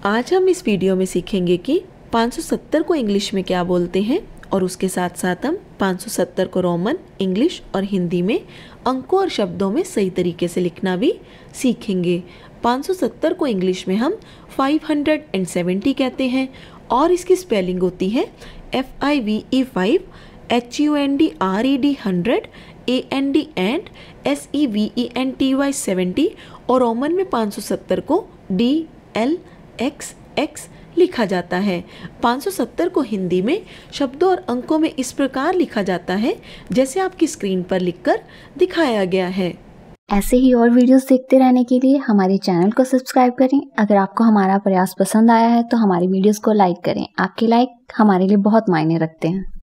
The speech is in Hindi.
आज हम इस वीडियो में सीखेंगे कि 570 को इंग्लिश में क्या बोलते हैं और उसके साथ साथ हम 570 को रोमन, इंग्लिश और हिंदी में अंकों और शब्दों में सही तरीके से लिखना भी सीखेंगे। 570 को इंग्लिश में हम 570 कहते हैं और इसकी स्पेलिंग होती है FIVE 5, HUNDRED 100, AND and SEVENTY 70 और रोमन में 570 को DLXX लिखा जाता है। 570 को हिंदी में शब्दों और अंकों में इस प्रकार लिखा जाता है जैसे आपकी स्क्रीन पर लिखकर दिखाया गया है। ऐसे ही और वीडियोस देखते रहने के लिए हमारे चैनल को सब्सक्राइब करें। अगर आपको हमारा प्रयास पसंद आया है तो हमारी वीडियोस को लाइक करें। आपके लाइक हमारे लिए बहुत मायने रखते हैं।